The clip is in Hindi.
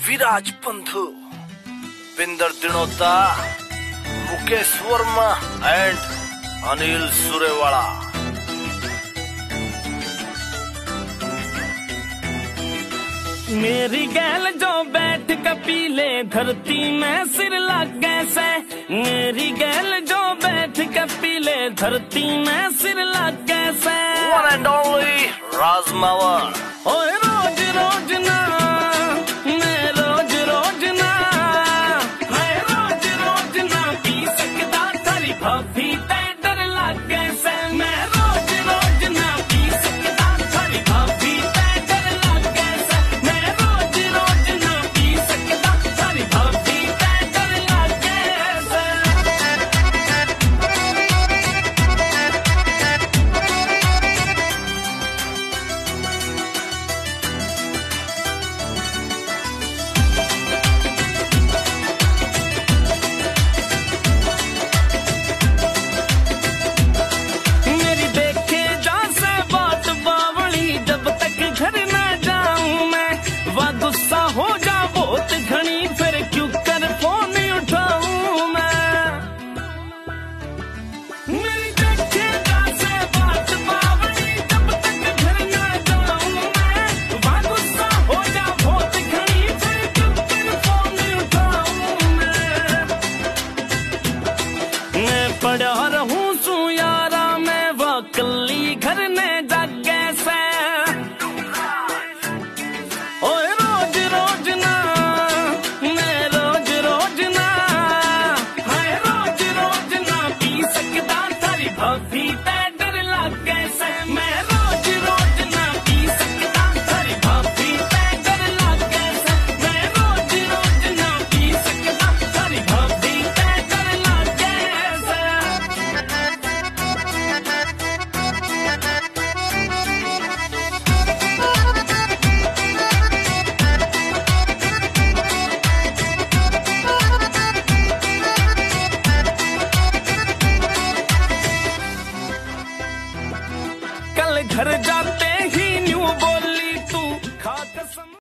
विराज पंथु, पिंदर दिनोता, मुकेश वर्मा एंड अनिल सुरेवाला। मेरी गैल जो बैठ के पीले धरती में सिर लागे से, मेरी गैल जो बैठ के पीले धरती में सिर लागे से। One and only राजमावर। ओए रोज रोज ना मैं रोज रोज ना, मैं रोज रोज ना पी सकता थारी भाभी ते डर लागे से। मैं रोज रोज ना पी सकता थारी भाभी ते डर लागे से। मैं रोज रोज ना पी सकता थारी भाभी ते डर लागे से। मेरी देखे जा से बात बावली, जब तक घर ना जाऊं मैं वह गुस्सा हो जा बहुत घनी, फिर क्यों कर फोन उठाऊं मैं। मेरी देखे जा से बात बावली, जब तक घर ना जाऊं मैं वह गुस्सा हो जा बहुत घनी, फिर क्यों कर फोन उठाऊं मैं पड़ा रहूं सू यारा मैं वो कल्ली घर ने जागे से। ओए रोज रोज ना मैं रोज रोज ना, मैं रोज रोज ना पी सकता थारी भाभी ते